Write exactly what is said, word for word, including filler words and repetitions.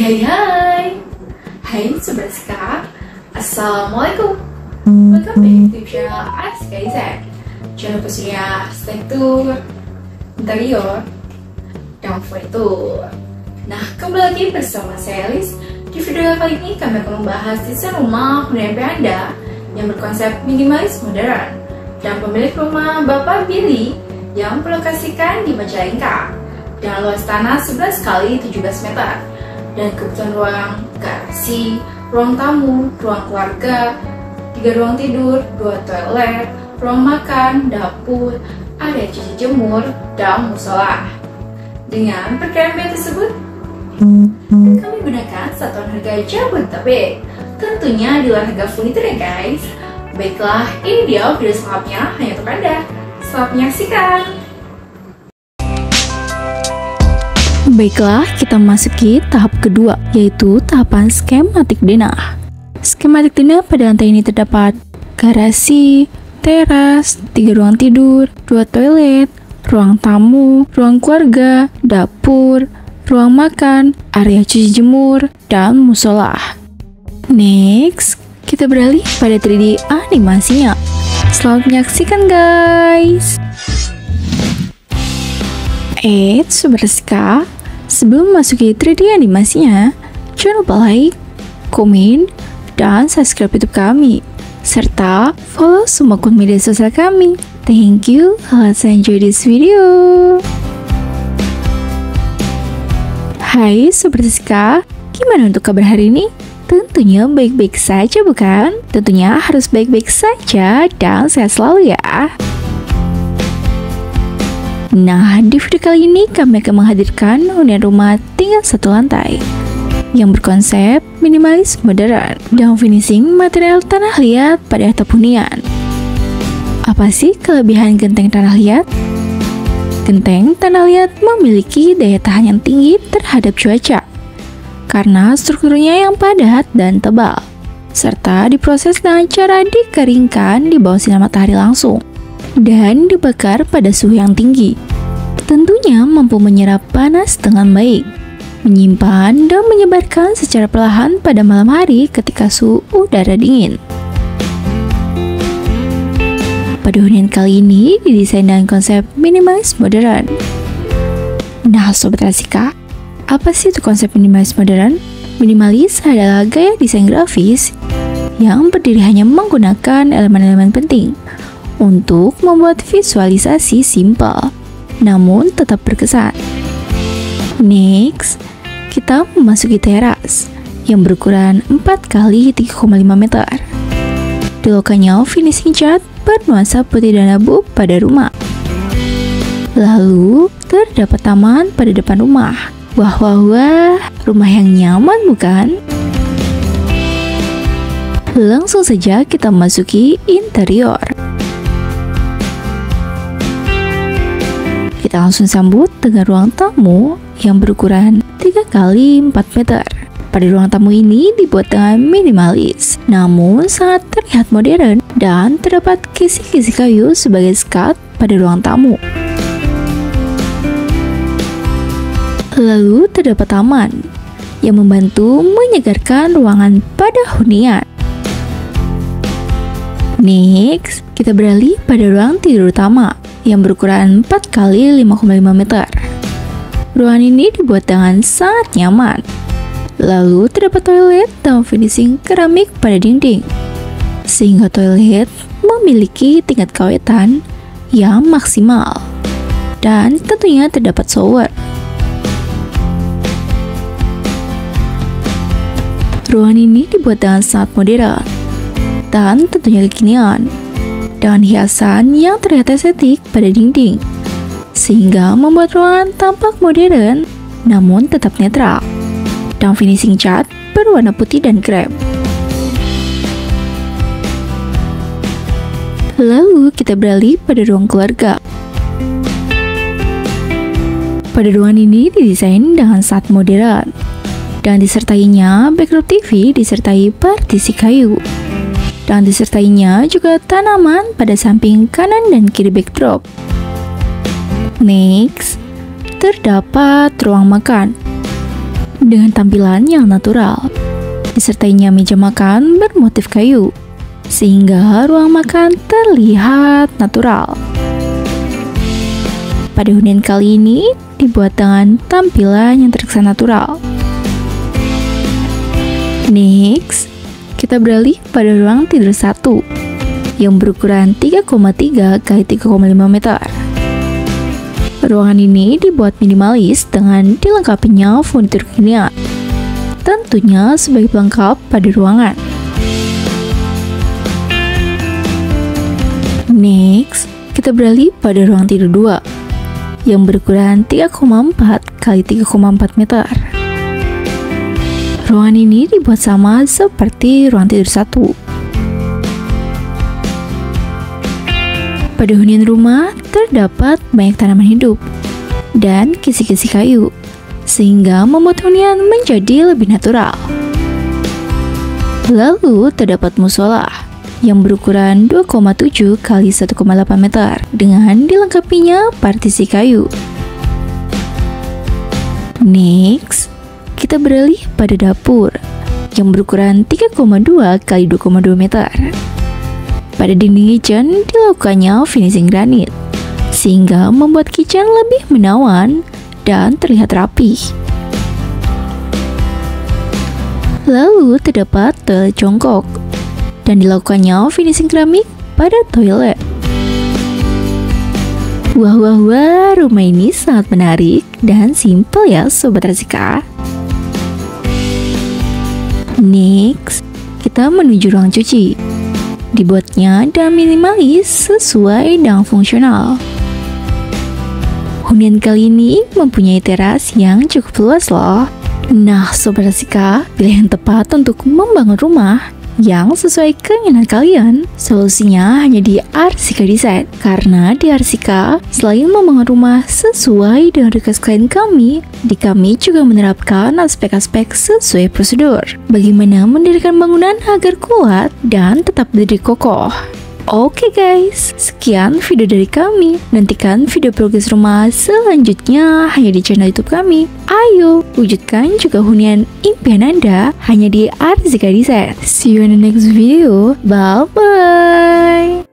Hai hai Hai Sobat Ska, Assalamualaikum. Welcome back to channel Ask Isaac. Channel pastinya arsitektur, interior, dan furnitur. Nah, kembali lagi bersama saya Liz. Di video kali ini kami akan membahas desain rumah hunian Anda yang berkonsep minimalis modern dan pemilik rumah Bapak Billy yang berlokasikan di Majalengka dengan luas tanah sebelas kali tujuh belas meter dan kebutuhan ruang garasi, ruang tamu, ruang keluarga, tiga ruang tidur, dua toilet, ruang makan, dapur, area cuci jemur, dan musola. Dengan perkiraan biaya tersebut, kami gunakan satuan harga Jabodetabek, tentunya di luar harga furnitur ya guys. Baiklah, ini dia video selengkapnya hanya untuk Anda. Selamat menyaksikan. Baiklah, kita masuki tahap kedua, yaitu tahapan skematik denah. Skematik denah pada lantai ini terdapat garasi, teras, tiga ruang tidur, dua toilet, ruang tamu, ruang keluarga, dapur, ruang makan, area cuci jemur, dan musola. Next, kita beralih pada tiga D animasinya. Selamat menyaksikan guys. Eits, Sobat Ska, sebelum memasuki tiga D animasinya, jangan lupa like, komen, dan subscribe YouTube kami, serta follow semua akun media sosial kami. Thank you, let's enjoy this video. Hai Sobat Ska, gimana untuk kabar hari ini? Tentunya baik-baik saja bukan? Tentunya harus baik-baik saja dan sehat selalu ya. Nah, di video kali ini kami akan menghadirkan hunian rumah tinggal satu lantai yang berkonsep minimalis modern dan finishing material tanah liat pada atap hunian. Apa sih kelebihan genteng tanah liat? Genteng tanah liat memiliki daya tahan yang tinggi terhadap cuaca karena strukturnya yang padat dan tebal, serta diproses dengan cara dikeringkan di bawah sinar matahari langsung dan dibakar pada suhu yang tinggi. Tentunya mampu menyerap panas dengan baik, menyimpan dan menyebarkan secara perlahan pada malam hari ketika suhu udara dingin. Pada hunian kali ini didesain dengan konsep minimalis modern. Nah Sobat Rasika, apa sih itu konsep minimalis modern? Minimalis adalah gaya desain grafis yang berdiri hanya menggunakan elemen-elemen penting untuk membuat visualisasi simpel, namun tetap berkesan. Next, kita memasuki teras yang berukuran empat kali tiga koma lima meter. Dilakukannya finishing cat bernuansa putih dan abu pada rumah. Lalu, terdapat taman pada depan rumah. Wah, wah, wah, rumah yang nyaman bukan? Langsung saja kita masuki interior. Kita langsung sambut dengan ruang tamu yang berukuran tiga kali empat meter. Pada ruang tamu ini dibuat dengan minimalis, namun sangat terlihat modern dan terdapat kisi-kisi kayu sebagai skat pada ruang tamu. Lalu terdapat taman yang membantu menyegarkan ruangan pada hunian. Next, kita beralih pada ruang tidur utama yang berukuran empat kali lima koma lima meter. Ruangan ini dibuat dengan sangat nyaman. Lalu terdapat toilet dan finishing keramik pada dinding, sehingga toilet memiliki tingkat keawetan yang maksimal. Dan tentunya terdapat shower. Ruangan ini dibuat dengan sangat modern dan tentunya kekinian, dengan hiasan yang terlihat estetik pada dinding, sehingga membuat ruangan tampak modern namun tetap netral, dan finishing cat berwarna putih dan krem. Lalu kita beralih pada ruang keluarga. Pada ruangan ini didesain dengan sangat modern dan disertainya backdrop T V disertai partisi kayu, dan disertainya juga tanaman pada samping kanan dan kiri backdrop. Next, terdapat ruang makan dengan tampilan yang natural. Disertainya meja makan bermotif kayu, sehingga ruang makan terlihat natural. Pada hunian kali ini dibuat dengan tampilan yang terkesan natural. Next, kita beralih pada ruang tidur satu yang berukuran tiga koma tiga kali tiga koma lima meter. Ruangan ini dibuat minimalis dengan dilengkapinya furnitur kekinian, tentunya sebagai pelengkap pada ruangan. Next, kita beralih pada ruang tidur dua yang berukuran tiga koma empat kali tiga koma empat meter. Ruangan ini dibuat sama seperti ruang tidur satu. Pada hunian rumah terdapat banyak tanaman hidup dan kisi-kisi kayu, sehingga membuat hunian menjadi lebih natural. Lalu terdapat musola yang berukuran dua koma tujuh kali satu koma delapan meter dengan dilengkapinya partisi kayu. Next, kita beralih pada dapur yang berukuran tiga koma dua kali dua koma dua meter. Pada dinding kitchen dilakukannya finishing granit, sehingga membuat kitchen lebih menawan dan terlihat rapi. Lalu terdapat toilet jongkok dan dilakukannya finishing keramik pada toilet. Wah wah wah, rumah ini sangat menarik dan simple ya Sobat Arsika. Next, kita menuju ruang cuci. Dibuatnya dan minimalis sesuai dengan fungsional. Hunian kali ini mempunyai teras yang cukup luas loh. Nah Sobat Arsika, pilihan tepat untuk membangun rumah yang sesuai keinginan kalian. Solusinya hanya di Arsika Design. Karena di Arsika, selain membangun rumah sesuai dengan request klien kami, di kami juga menerapkan aspek-aspek sesuai prosedur. Bagaimana mendirikan bangunan agar kuat dan tetap berdiri kokoh. Oke guys, sekian video dari kami. Nantikan video progres rumah selanjutnya hanya di channel YouTube kami. Ayo, wujudkan juga hunian impian Anda hanya di Arsika Design. See you in the next video. Bye bye.